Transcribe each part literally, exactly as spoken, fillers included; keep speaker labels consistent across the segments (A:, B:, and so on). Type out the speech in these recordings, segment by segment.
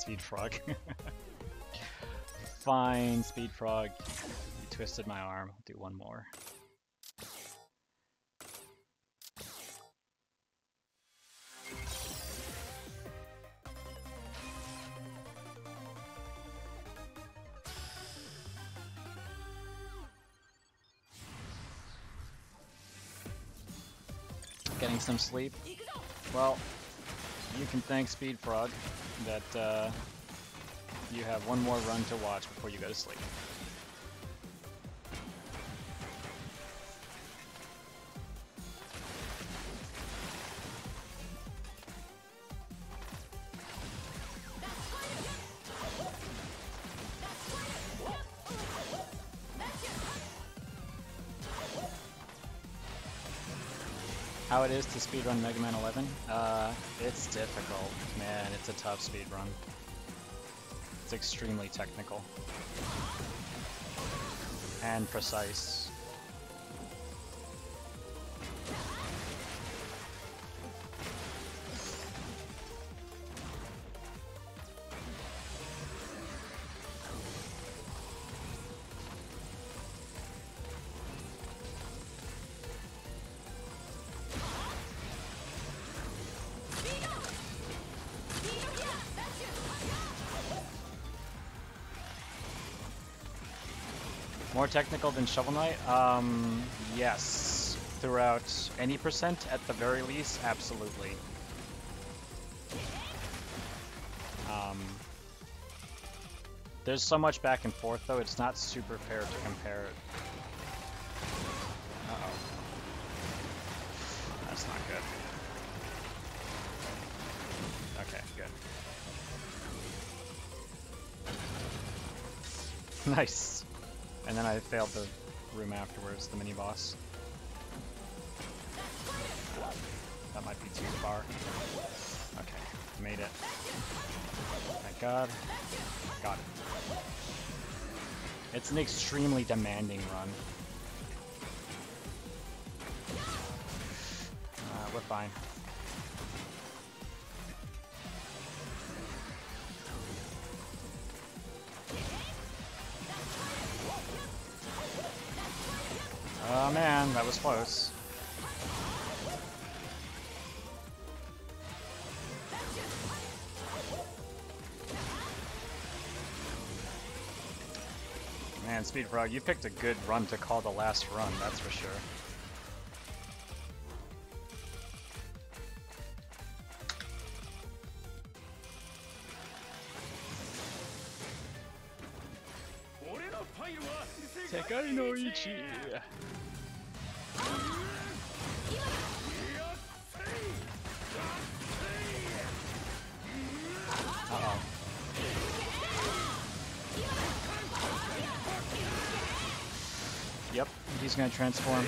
A: Speed Frog. Fine, Speed Frog. You twisted my arm. I'll do one more. Getting some sleep. Well, you can thank Speed Frog that uh, you have one more run to watch before you go to sleep. How it is to speedrun Mega Man eleven? Uh, it's difficult, man. It's a tough speedrun. It's extremely technical and precise. More technical than Shovel Knight? Um, yes. Throughout any percent, at the very least, absolutely. Um, there's so much back and forth, though, it's not super fair to compare it. Uh-oh. That's not good. Okay, good. Nice. And then I failed the room afterwards, the mini-boss. That might be too far. Okay, made it. Thank God. Got it. It's an extremely demanding run. Uh, we're fine. Oh man, that was close. Man, Speed Frog, you picked a good run to call the last run, that's for sure. Tekai no Ichi! Uh-oh. Yep, he's gonna transform.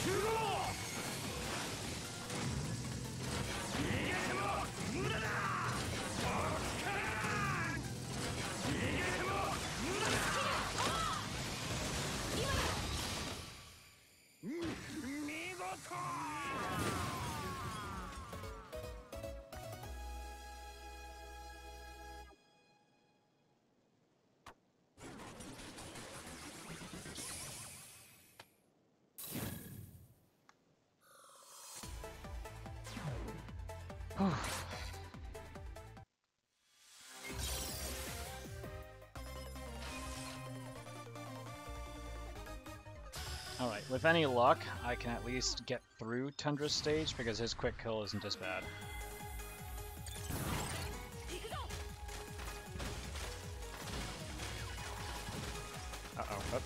A: Alright, with any luck, I can at least get through Tundra's stage because his quick kill isn't as bad. Uh-oh. Oh.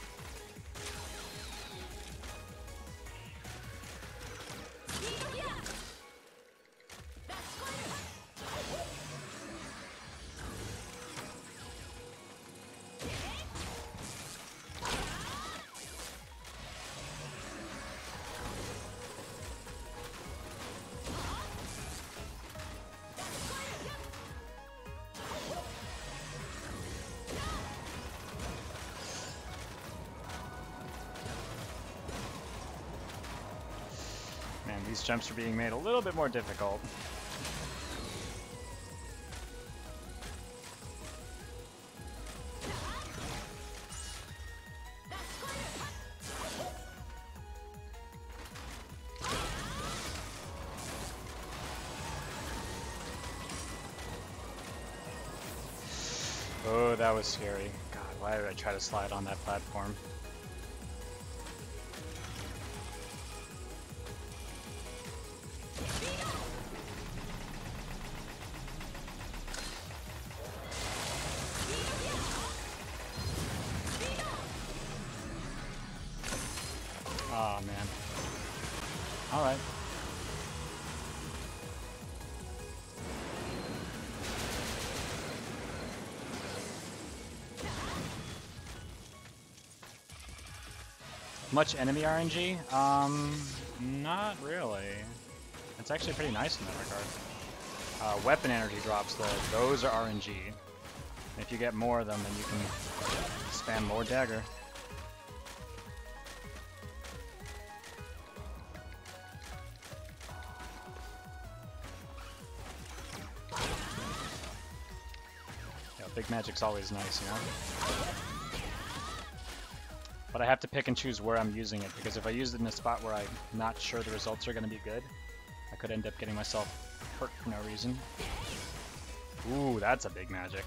A: Man, these jumps are being made a little bit more difficult. Oh, that was scary. God, why did I try to slide on that platform? Oh man. Alright. Much enemy R N G? Um, not really. It's actually pretty nice in that regard. Uh, weapon energy drops though, those are R N G. If you get more of them, then you can spam more dagger. Yeah, big magic's always nice, you know? But I have to pick and choose where I'm using it, because if I use it in a spot where I'm not sure the results are going to be good, I could end up getting myself hurt for no reason. Ooh, that's a big magic.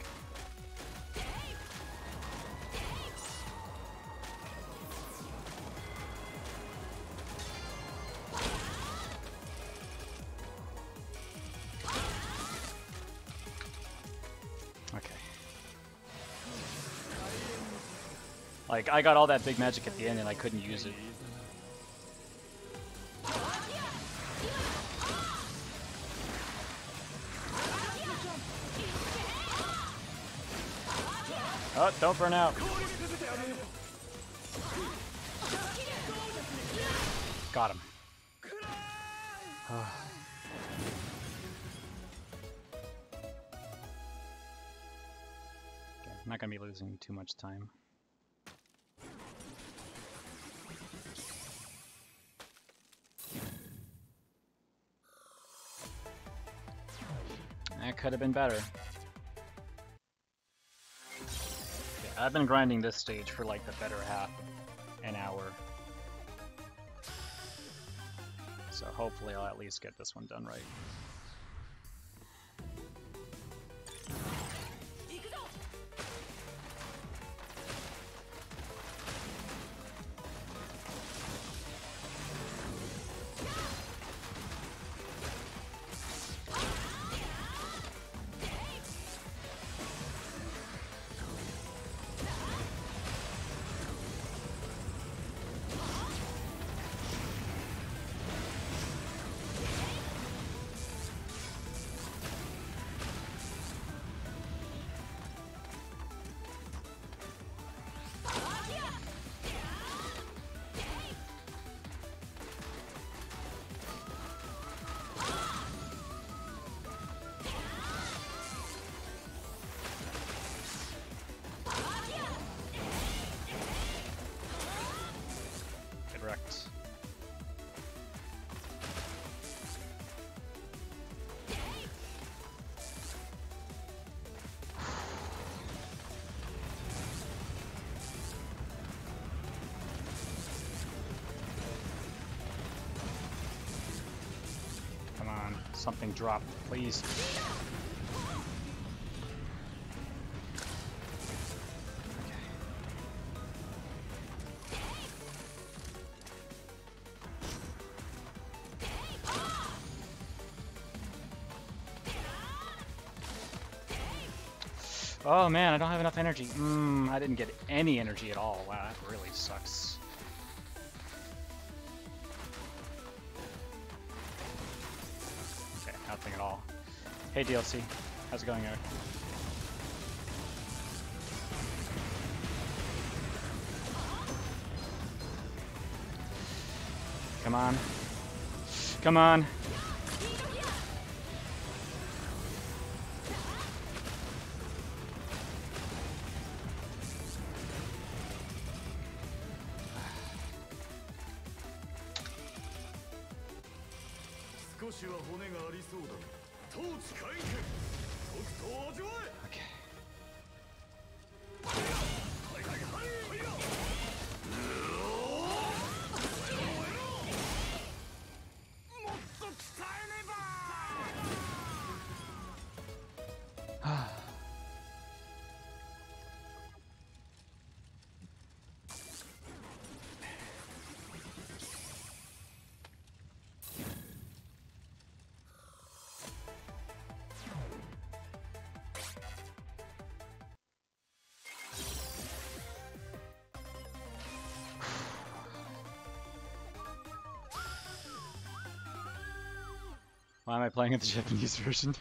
A: Like, I got all that big magic at the end and I couldn't use it. Oh, don't burn out. Got him. Okay, I'm not gonna be losing too much time. That could have been better. Yeah, I've been grinding this stage for like the better half an hour. So hopefully I'll at least get this one done right. Correct. Come on, something drop, please. Oh man, I don't have enough energy. Mmm, I didn't get any energy at all. Wow, that really sucks. Okay, nothing at all. Hey D L C, how's it going, Eric? Come on. Come on. Okay. Why am I playing with the Japanese version?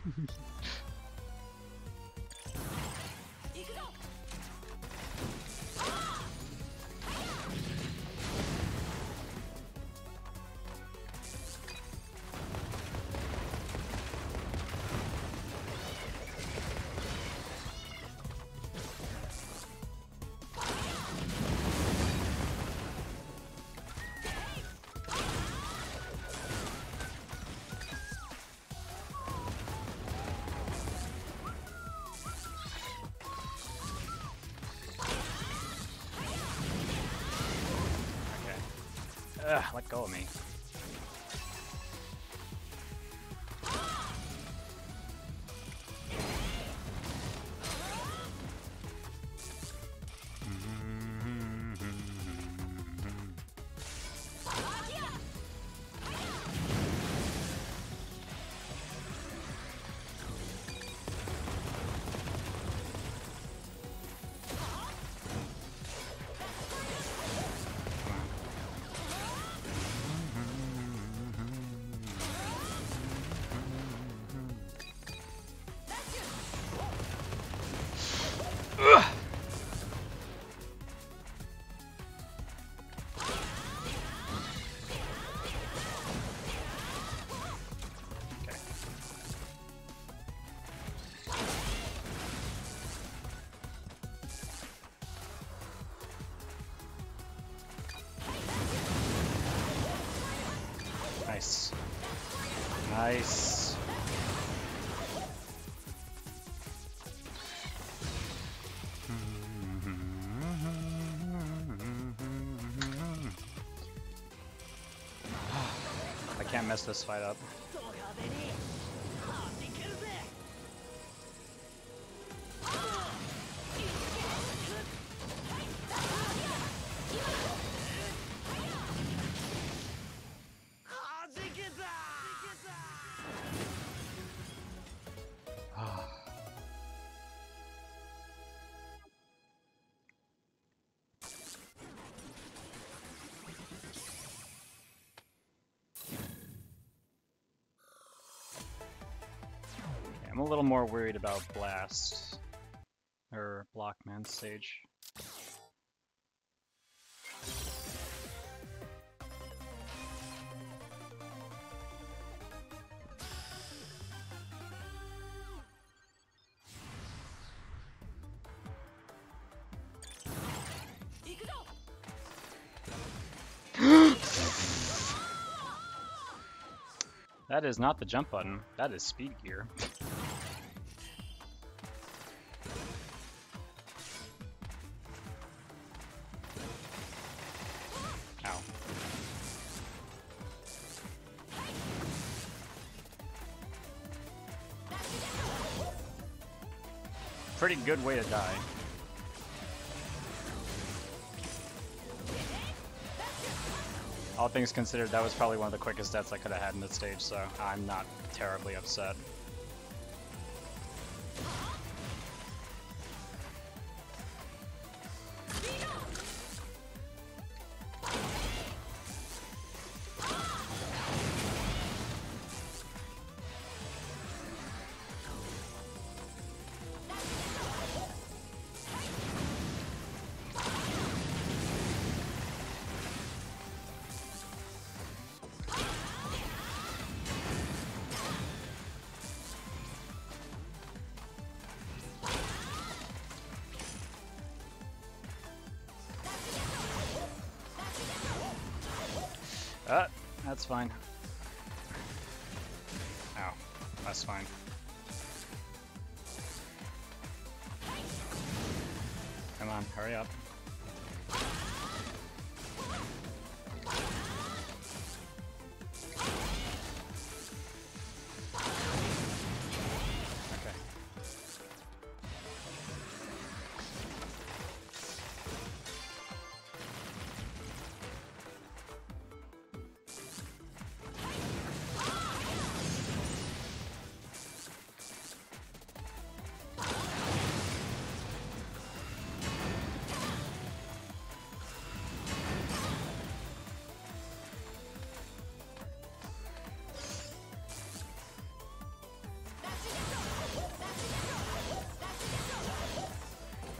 A: Ugh, let go of me. Nice. Nice. I can't mess this fight up. I'm a little more worried about Blast, or Blockman stage. That is not the jump button, that is speed gear. Ow. Pretty good way to die. All things considered, that was probably one of the quickest deaths I could have had in this stage, so I'm not terribly upset. Uh, that's fine. Ow, that's fine. Come on, hurry up.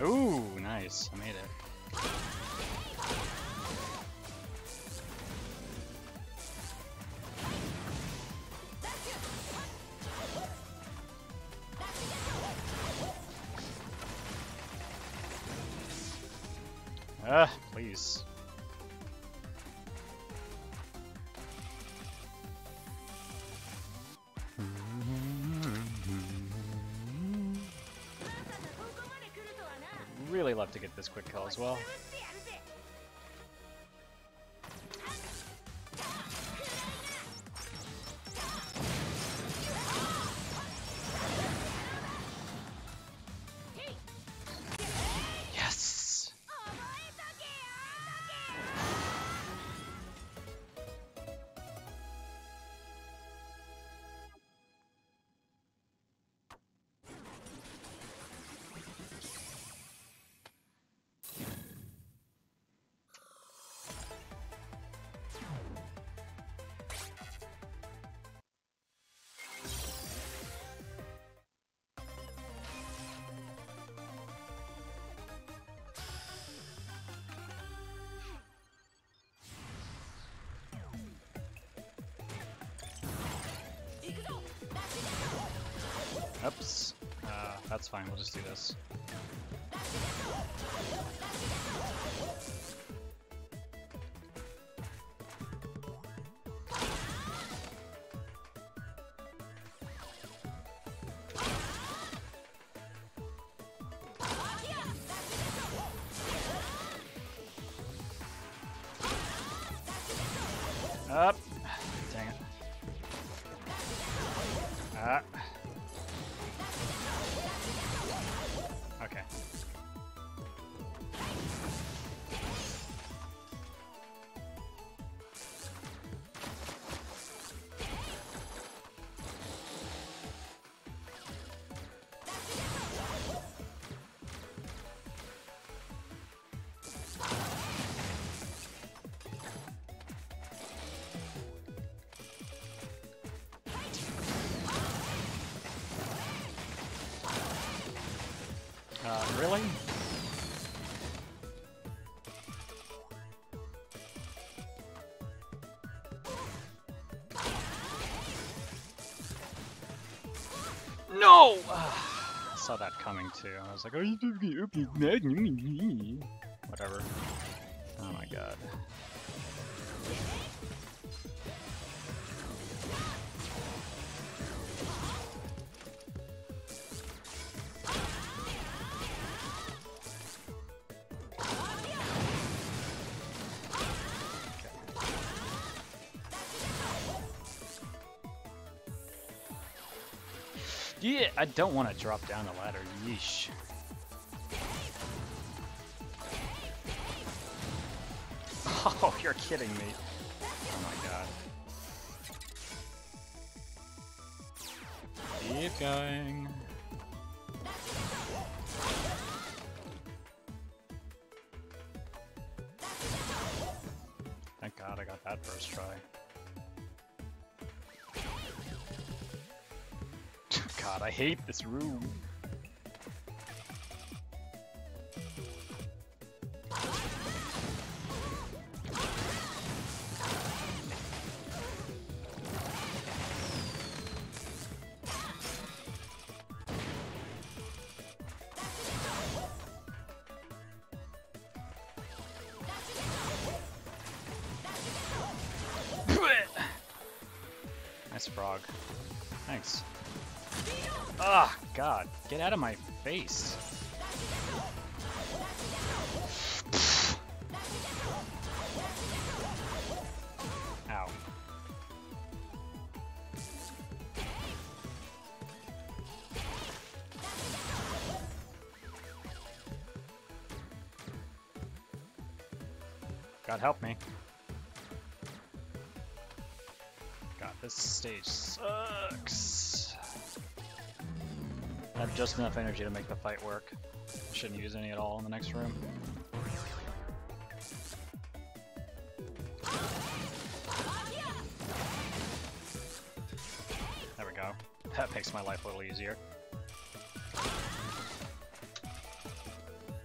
A: Ooh, nice. I made it. Ah, please. I'd really love to get this quick kill as well. Yes! Oops. Uh, that's fine, we'll just do this. Up. Dang it. Ah. Okay. Uh, really? No! I saw that coming too. I was like, oh, you whatever. Oh my god. Yeah, I don't want to drop down the ladder. Yeesh. Oh, you're kidding me. Oh my god. Keep going. Thank god I got that first try. God, I hate this room. Nice frog. Thanks. Ah, oh, God, get out of my face. Ow. God help me. God, this stage sucks. I have just enough energy to make the fight work. I shouldn't use any at all in the next room. There we go. That makes my life a little easier.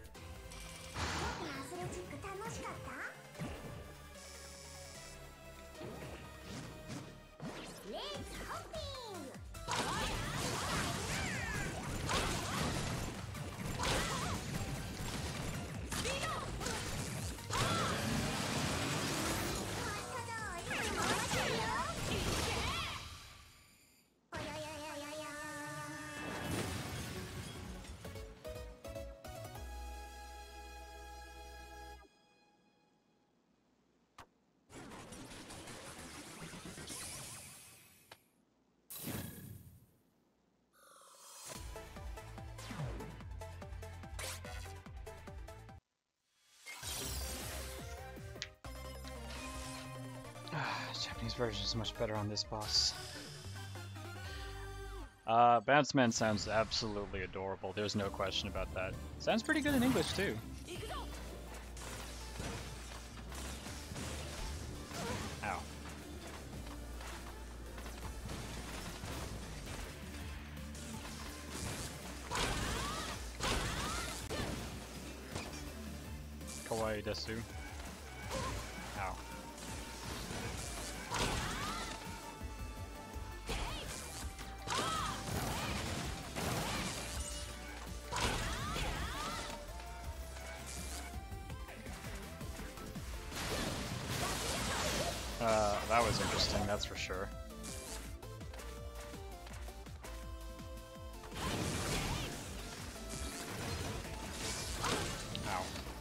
A: Japanese version is much better on this boss. Uh, Bounce Man sounds absolutely adorable. There's no question about that. Sounds pretty good in English too. Ow. Kawaii desu. Ow. Uh, that was interesting, that's for sure. Ow.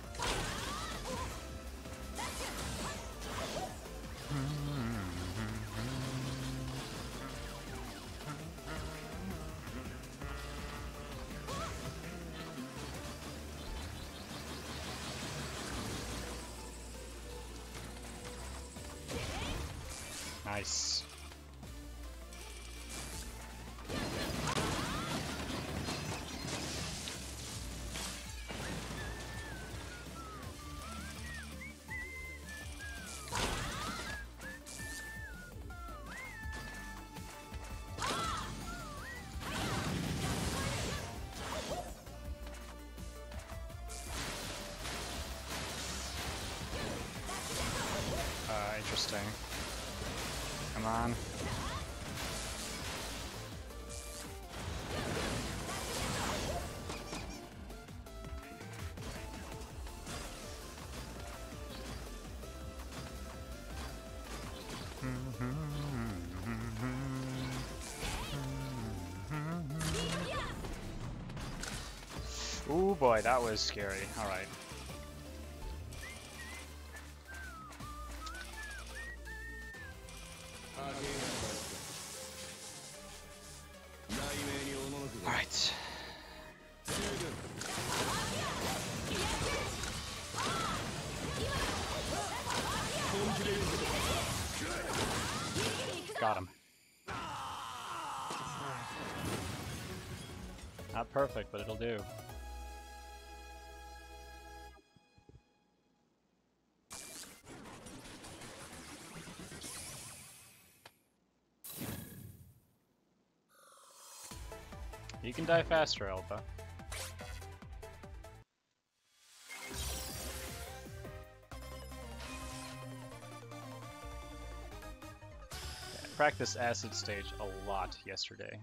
A: Nice. Uh, interesting. Come on. Ooh boy, that was scary. All right. All right. Got him. Not perfect, but it'll do. You can die faster, Elba. I practiced acid stage a lot yesterday.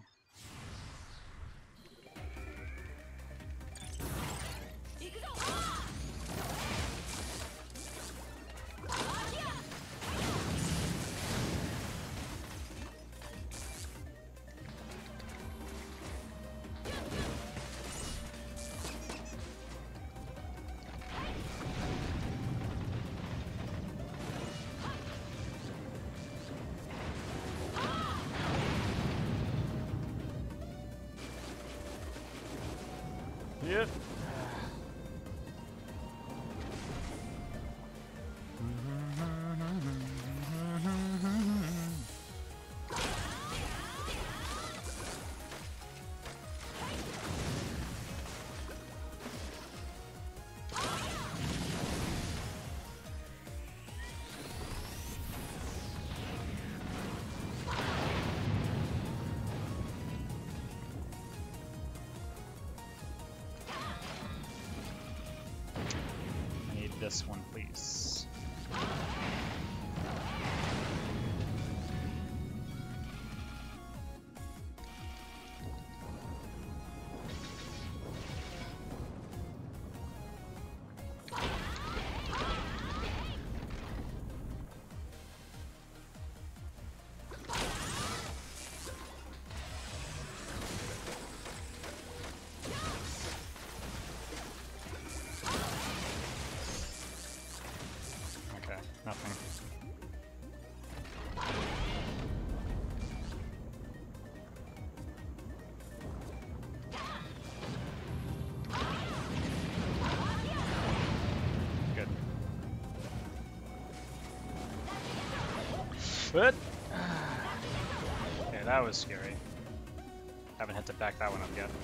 A: Yep. This one, please. But yeah, that was scary. Haven't hit to back that one up yet.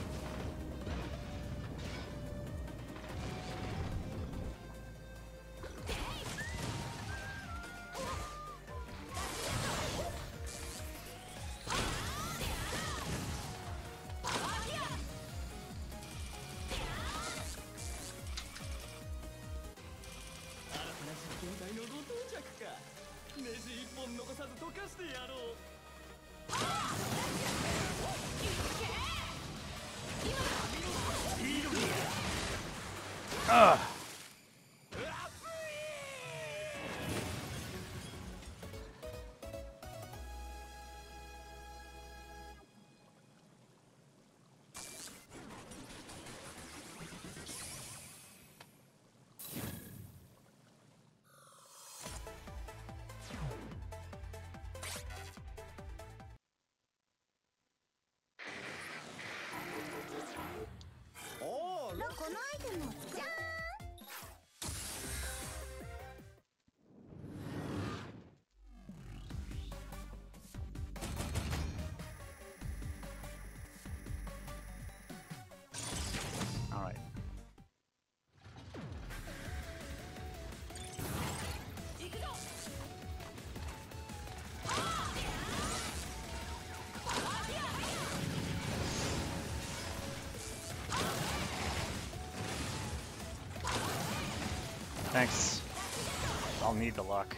A: Ugh. All right. Thanks. I'll need the luck.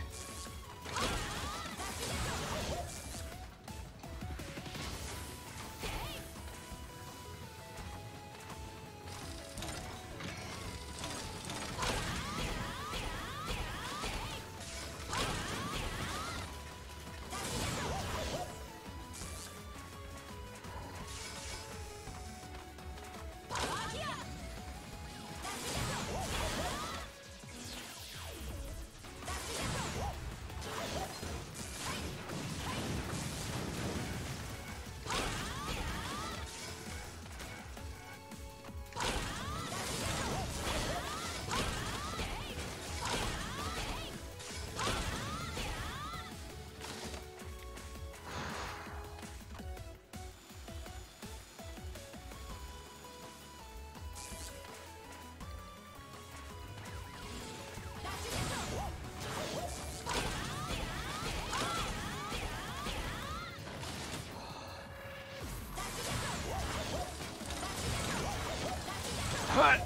A: But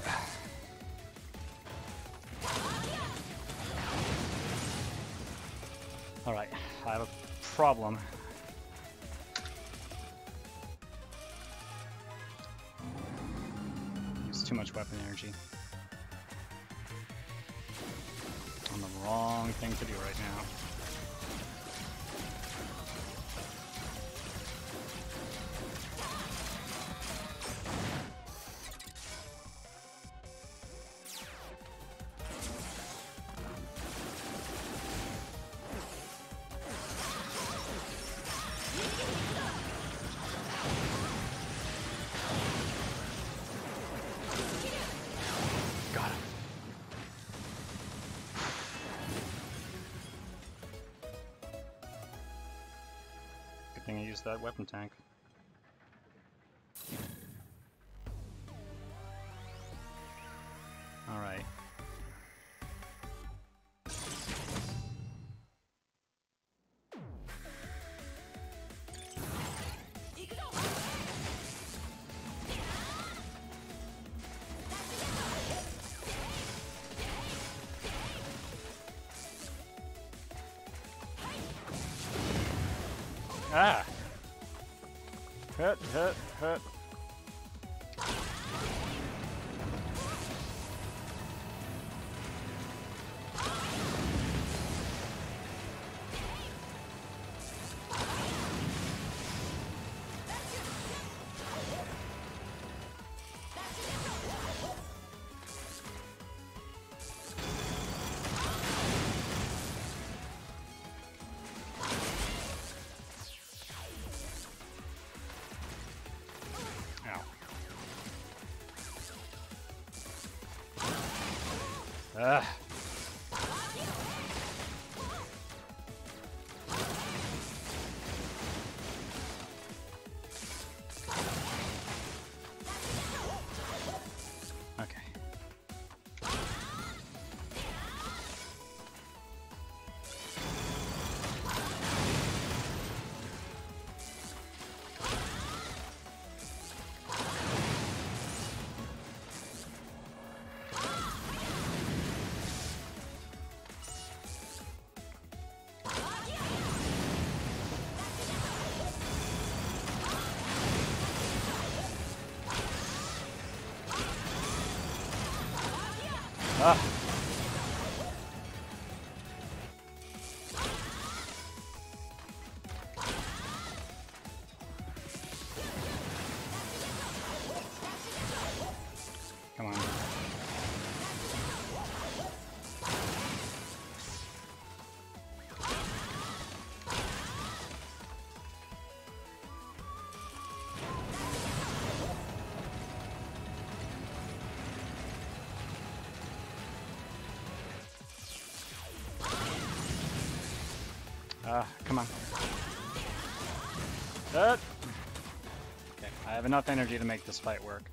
A: all right, I have a problem. Use too much weapon energy. On the wrong thing to do right now. Good thing I used that weapon tank. All right. Ah! Hit, hit, hit. Ugh. Ah. Come on. Uh, come on. Uh. Okay, I have enough energy to make this fight work.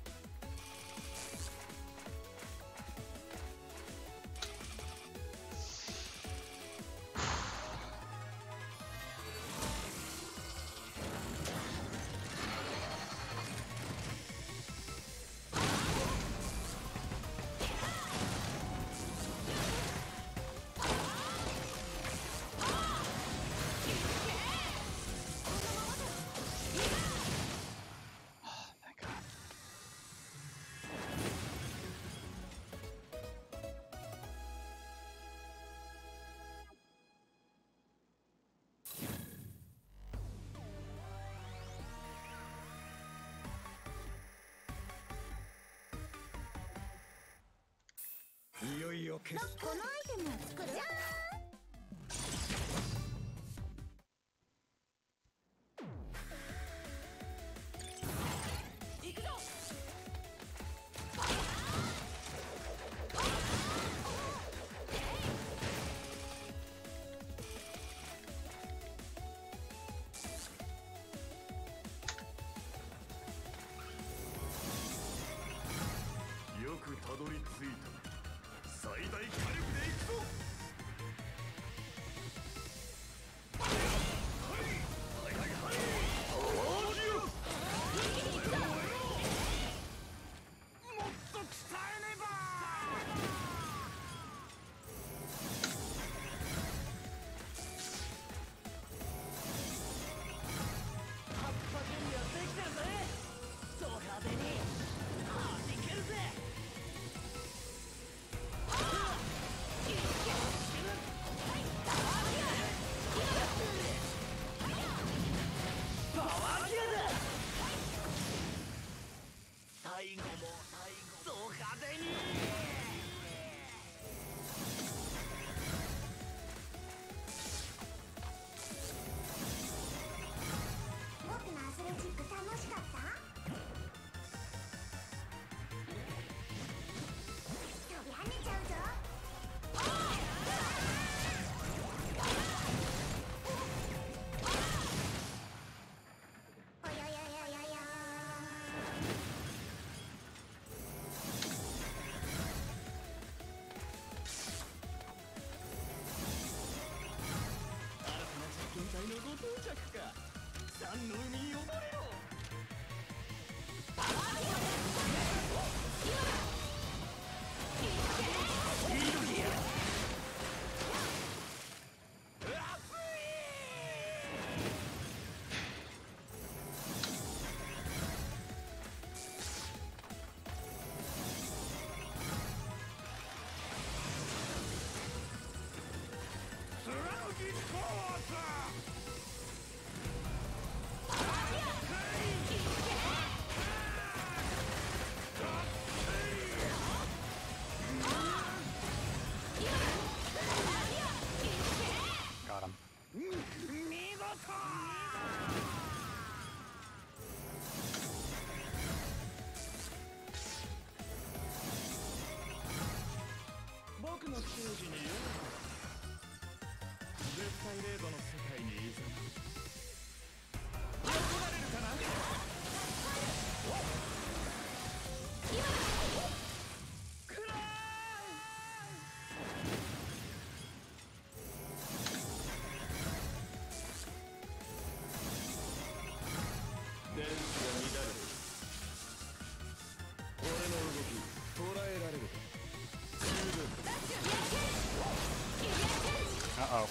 A: Uh-oh.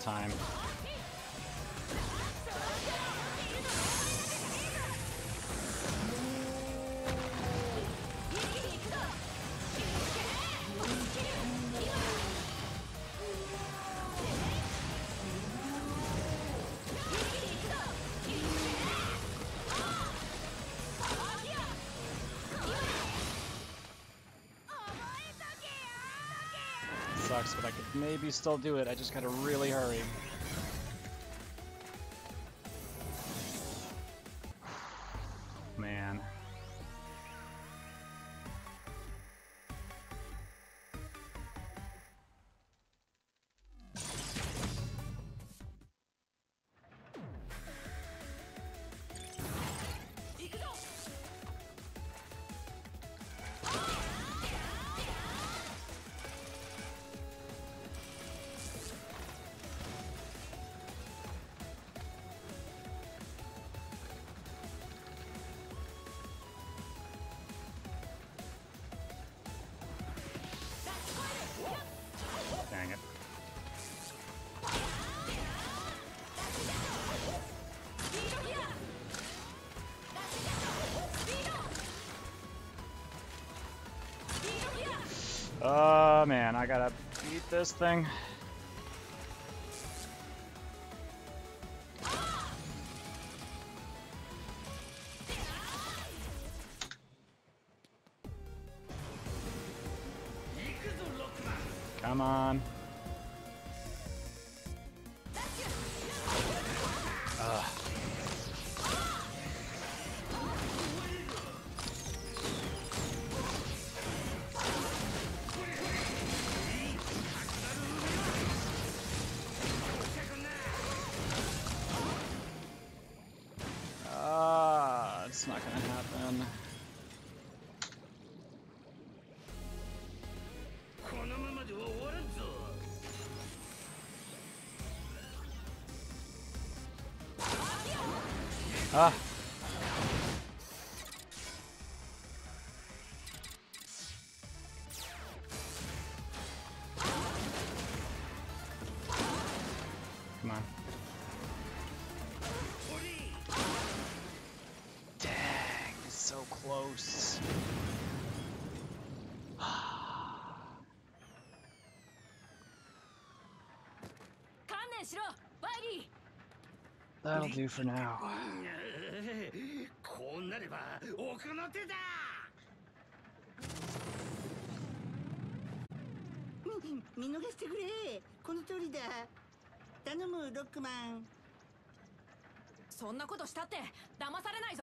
A: time. Sucks, but I could maybe still do it. I just gotta really hurry. Man. Dang it. Oh man, I gotta beat this thing. Come on. Ugh. Ah, it's not gonna happen. Ah. Come on. Dang, it's so close. That'll do for now.
B: こうなれば奥の手だ。見逃してくれ。この通りだ。頼むロックマン。
C: そんなことしたって騙されないぞ。